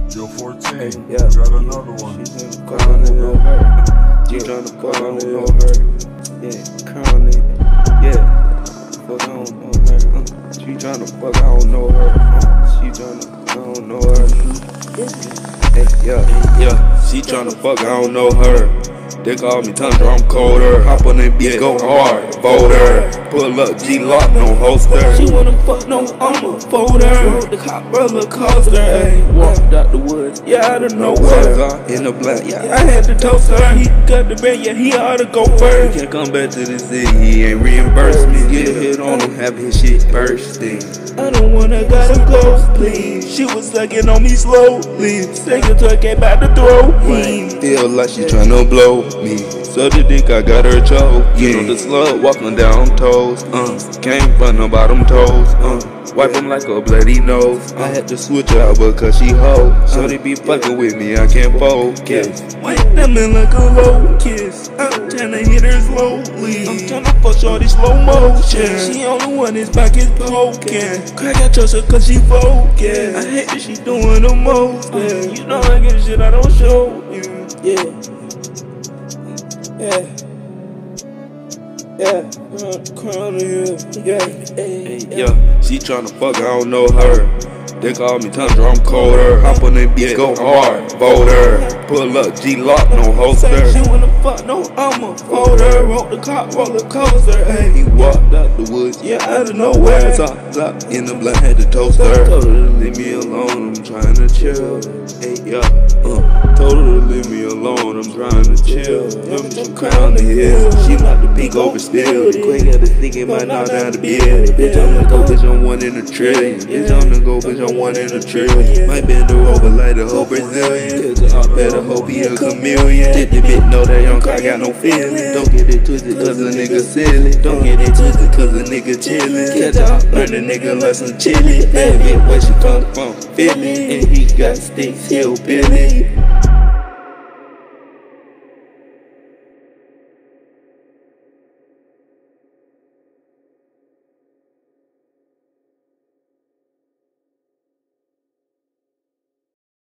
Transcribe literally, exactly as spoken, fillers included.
Yo, fourteen, Hey, yeah, got another one. She's in the car, I don't know her. She tryna fuck, I don't know her. Yeah, crown it. Yeah, fuck, I don't know her. Uh, she tryna fuck, I don't know her. Uh, she tryna, I don't know her. Hey, yeah, yeah, she tryna fuck, I don't know her. They call me Tundra, I'm colder. Hop on that beat, go hard, voter. Pull up, G-Lock, no holster. She wanna fuck, no, I'm a folder. Rode the cop roller coaster. Ayy, walked out the woods, yeah, out of nowhere. In the black, yeah, I had to toast her. He got the bed, yeah, he ought to go first. He can't come back to the city, he ain't reimbursed me. Get a hit on him, have his shit bursting. I don't wanna gotta go, please. She was sucking on me slowly. Second twerk ain't about to throw me. Feel like she tryna blow me. So the dick, I got her choke. You know the slut walking down toes. Uh, came from the bottom toes. Uh, wipe him like a bloody nose. I had to switch her out because she hoe. So they be fucking with me, I can't focus. Wipe them in like a low kiss. I'm tryna hit her slowly. I'm tryna fuck shorty slow motion. She only one his back is poking. Crack, I trust her cause she focused. I hate that she doing the most. Yeah. You know I get shit I don't show you. Yeah. Yeah. Yeah. Crown here. Yeah. Hey, yeah. She tryna fuck, I don't know her. They call me Tundra, I'm colder. Hop on that beat, go hard, voter. Pull up, G-Lock, no holster. She wanna fuck, no, I'm a folder. Rode the cop roller coaster. Hey, he walked out the woods, yeah, out of nowhere. Top, top, in the black, had to toast her. Told her to leave me alone, I'm trying to chill. Hey, yeah, uh, told her to leave me alone, I'm trying to chill. I'm just crown the hill. She like to peek over still. The queen got the thinking, might knock down the bill. Bitch, I'm the go, bitch, I'm one in a trillion. Bitch, I'm the go, bitch, I'm one in a trillion. Might bend her over like the whole Brazilian. Cause I better hope he a chameleon. Did the bitch know that young car got no feeling. Don't get it twisted cause a nigga silly. Don't get it twisted cause a nigga chillin'. Catch up, learn the nigga lesson chili. That bitch where she come from, Philly. And he got sticks, hillbilly.